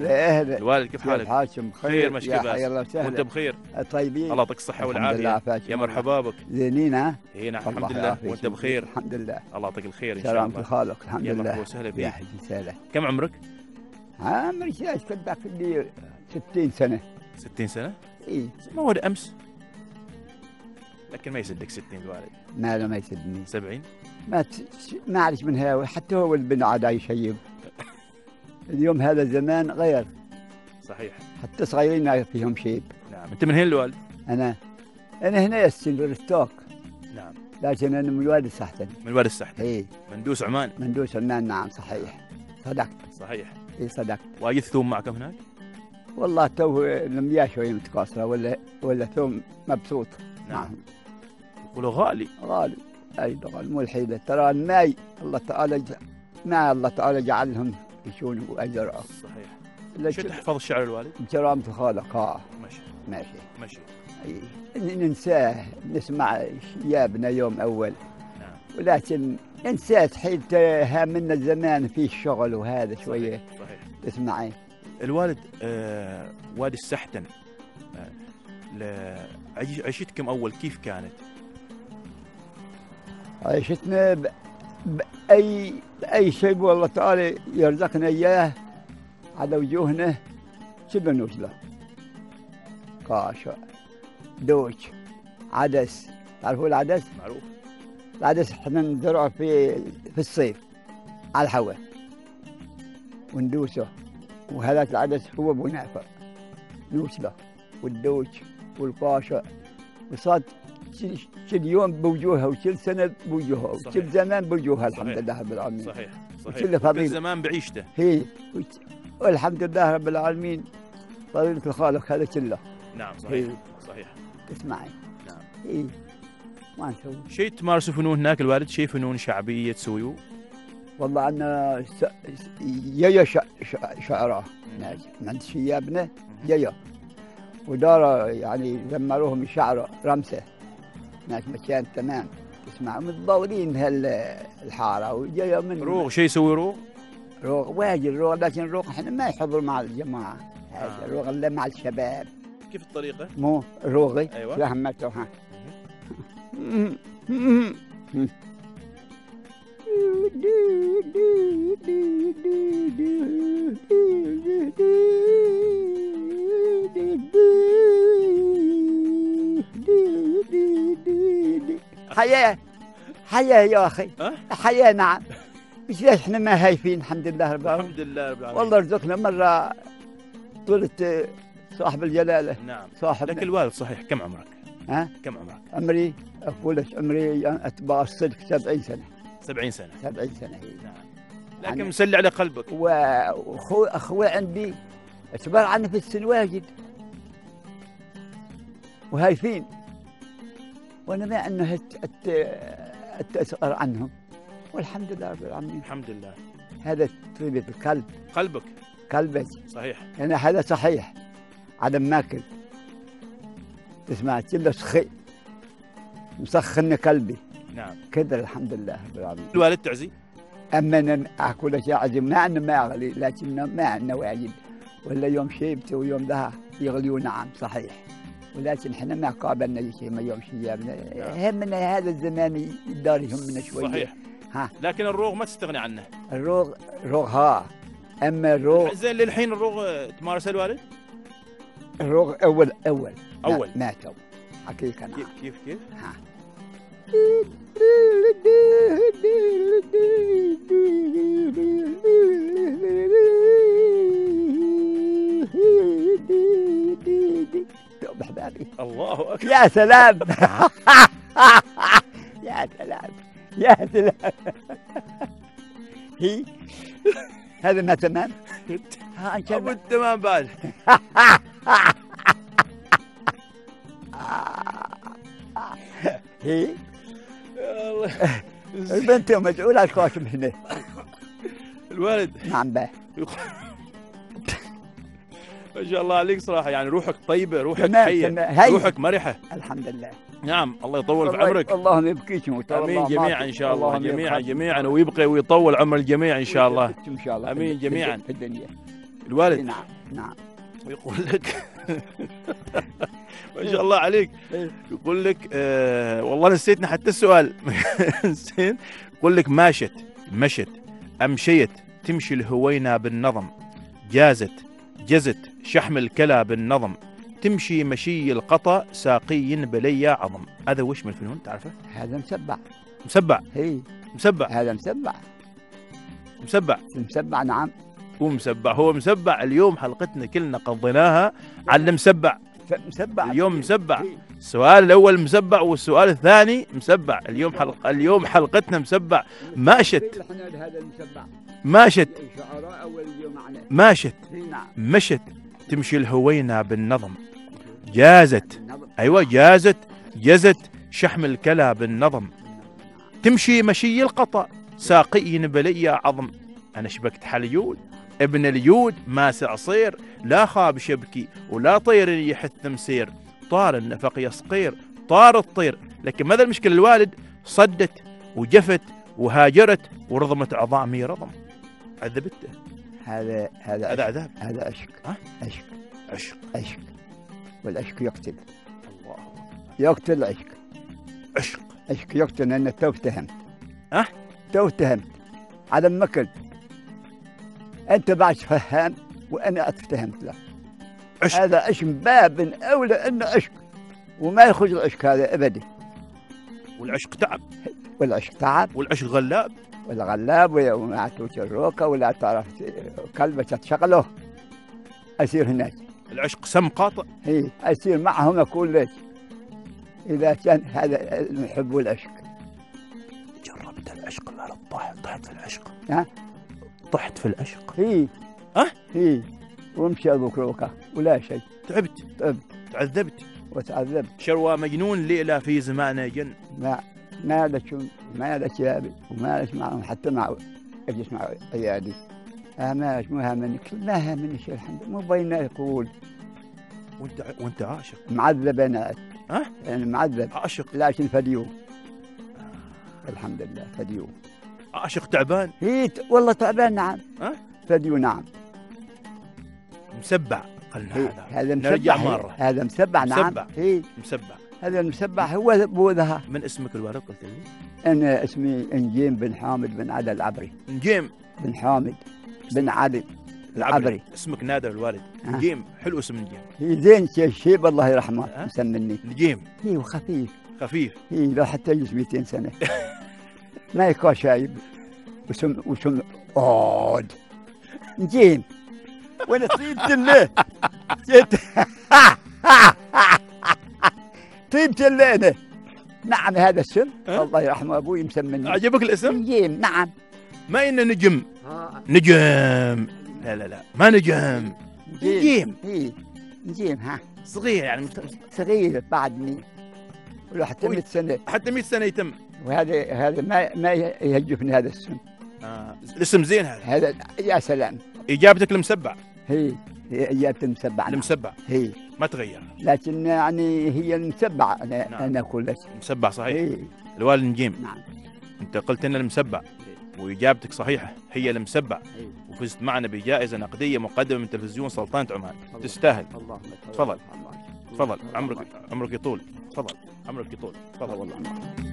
اهلا. الوالد كيف حالك؟ حالكم بخير ماشي يا كيف حي الله وسهلا. وانت بخير؟ طيبين. الله يعطيك الصحة الحمد والعافية. لله عافاك. يا مرحبا بك. زينين ها؟ اي نعم الله الحمد لله يعافيك. وانت بخير. الحمد لله. الله يعطيك الخير ان شاء سلامة الله. الخالق الحمد يا لله. مرحبا وسهلا يا فيك. حي سهلا. كم عمرك؟ عمري كذاك لي 60 سنة. 60 سنة؟ اي ما هو امس. لكن ما يصدق 60 الوالد. ما يسدني. 70؟ ما اعرف من هاوي، حتى هو البن عاد يشيب. اليوم هذا الزمان غير. صحيح. حتى صغيرين فيهم شيب. نعم. انت من هين الوالد؟ انا هنا السن الستوك. نعم. لكن انا من الوادي السحتن. من الوالد السحتن. اي مندوس عمان. مندوس عمان. نعم صحيح. صدقت. صحيح. اي صدقت. وايد ثوم معكم هناك؟ والله تو المياه شويه متكاثره ولا ثوم مبسوط. نعم. يقولوا غالي. غالي. اي غالي مو الحيله، ترى الماي الله تعالى جعلهم يشونوا ويزرعوا. صحيح. شو تحفظ الشعر الوالد؟ بكرامة الخالق. ماشي. ننساه، نسمع شيابنا يوم اول. نعم. ولكن انسات حين هامنا الزمان فيه الشغل وهذا شويه. صحيح. تسمعي الوالد وادي السحتن عيشتكم اول كيف كانت؟ عيشتنا بأي شيء والله تعالى يرزقنا إياه على وجوهنا شبه نوصله. كاشا، دوج، عدس. تعرفوا العدس؟ معروف. العدس احنا نزرعه في الصيف على الهواء وندوسه، وهذاك العدس هو ابو نافع نوصله، والدوج والقاشا. وصاد كل يوم بوجوهها وكل سنه بوجوهها وكل زمان بوجوهها. الحمد لله رب العالمين. صحيح. وكل زمان بعيشته. هي والحمد لله رب العالمين. فضيلة الخالق هذا كله. نعم صحيح. صحيح. تسمعي. نعم. اي ما نسوي شيء. تمارسوا فنون هناك الوالد؟ شيء فنون شعبيه تسويوه؟ والله عندنا يا شعراء عند شيابنا يا ودار يعني زمروهم شعر رمسه ناس مكان تمام. تسمع متضاولين هالحاره وجايه من روغ. شيء يسوي روغ؟ روغ واجد روغ، لكن روغ احنا ما يحضر مع الجماعه. هذا روغ الا مع الشباب. كيف الطريقه؟ مو روغي. ايوه فهمته. ها حياة يا أخي. حياة. نعم. مش ليش احنا ما هايفين. الحمد لله رب العالمين. الحمد لله رب العالمين. والله رزقنا مرة طلت صاحب الجلالة. نعم. صاحب. لكن الوالد صحيح كم عمرك؟ كم عمرك؟ عمري أقول لك عمري أتباع الصدق 70 سنة. 70 سنة. 70 سنة هي. نعم. لكن مسلي على قلبك. واخوي عندي كبار عني في السن واجد وهايفين، وانا ما انه اتاثر عنهم، والحمد لله رب العالمين. الحمد لله. هذا طيبة القلب. قلبك صحيح. يعني هذا صحيح. عدم ماكل تسمع كله سخي مسخن قلبي. نعم. كذا الحمد لله رب العالمين. الوالد تعزي؟ اما انا اقول لك يا عزيز ما عندنا ما اغلي، لكن ما عندنا واجد، ولا يوم شيبته ويوم ذا يغليوا. نعم صحيح. ولكن احنا ما قابلنا شيء ما يوم شيابنا. همنا هذا الزمان يدار يهمنا شويه. صحيح. لكن الروغ ما تستغني عنه. الروغ اما الروغ زين. للحين الروغ تمارسه الوالد؟ الروغ اول ما تو حقيقه. نعم. كيف بحبابي. الله اكبر. يا سلام. يا سلام. هي هذا ما تمام. ابو التمام بعد. هي البنت مسؤولة عن الكواشم هنا. الوالد. نعم به. ما شاء الله عليك صراحة، يعني روحك طيبة، روحك حية، روحك مرحة. الحمد لله. نعم. الله يطول في عمرك. اللهم يبقيك. امين جميعا ان شاء الله. جميعا ويبقي ويطول عمر الجميع ان شاء الله. ان شاء الله. امين جميعا في الدنيا. الوالد. نعم. نعم. ويقول لك ما شاء الله عليك. إيه. يقول لك والله نسيتنا حتى السؤال. نسيت. يقول لك مشت أمشيت تمشي الهوينة بالنظم، جزت شحم الكلى بالنظم، تمشي مشي القطا ساقي بلي عظم. هذا وش من الفنون تعرفه؟ هذا مسبع. مسبع. هي مسبع. هذا مسبع. مسبع. المسبع نعم. ومسبع. هو مسبع. اليوم حلقتنا كلنا قضيناها على المسبع. مسبع اليوم مسبع. السؤال الأول مسبع والسؤال الثاني مسبع. اليوم حلقتنا مسبع. ماشت. ماشت. ماشت. مشت تمشي الهوينة بالنظم، أيوة جازت شحم الكلى بالنظم، تمشي مشي القطا ساقي بلي عظم. أنا شبكت حليود ابن اليود ماس عصير، لا خاب شبكي ولا طير يحث مسير، طار النفق يصقير طار الطير. لكن ماذا المشكلة؟ الوالد صدت وجفت وهاجرت ورضمت عظامي رضم. عذبته. هذا عذاب. هذا عشق. عشق. والعشق يقتل. الله. يقتل العشق. عشق يقتل لأن تو اتهمت. تو اتهمت على المكل. أنت بعد فهام وأنا اتهمت له. هذا عشق باب أولى أنه عشق، وما يخرج العشق هذا أبدا. والعشق تعب. والعشق غلاب. والغلاب وما توجروكه ولا تعرف كلبة تشغله أسير هناك. العشق سم قاطع. هي أسير معهم أقول لك إذا كان هذا الحب والعشق. جربت العشق؟ لا طحت في العشق. طحت في العشق. هي ومشي ذكروكه ولا شيء. تعبت. وتعذبت. شروى مجنون ليلة في زمانه جن. ما لك يابي وما لك معهم حتى مع اجلس مع عيالي. ما لك ما همني شيء الحمد لله. مو بينا يقول وانت عاشق. معذب انا. يعني معذب عاشق لكن فديو. الحمد لله فديو. عاشق تعبان. والله تعبان نعم. فديو نعم. مسبع قلنا. هذا نرجع مرة. هذا مسبع نعم. مسبع. هذا المسبع هو ابوذها. من اسمك الوالد قلت لي؟ انا اسمي نجيم بن حامد بن علي العبري. نجيم بن حامد بن علي العبري. اسمك نادر الوالد. نجيم. حلو اسم نجيم. هي زين شيب الله يرحمه مسمني نجيم. هي وخفيف. هي لو حتى يجلس 200 سنه ما يكون شايب. وسم عود نجيم. وانا طيبت له. طيبت له انا. نعم هذا السم الله يرحمه ابوي مسمني. عجبك الاسم؟ نجيم نعم. ما إنه نجم. نجم. لا ما نجم. نجيم. نجيم صغير يعني صغير بعدني. ولو حتى 100 سنة. حتى 100 سنة يتم. وهذا ما يهجفني هذا السم. الاسم زين هذا يا سلام. إجابتك المسبع. هي إجابة المسبع. المسبع. هي ما تغير. لكن يعني هي المسبع أنا أقول لك. المسبع صحيح. الوالد نجيم. نعم. أنت قلت لنا المسبع وإجابتك صحيحة هي المسبع. وفزت معنا بجائزة نقدية مقدمة من تلفزيون سلطنة عمان. تستاهل. تفضل. عمرك يطول. تفضل. عمرك يطول. تفضل.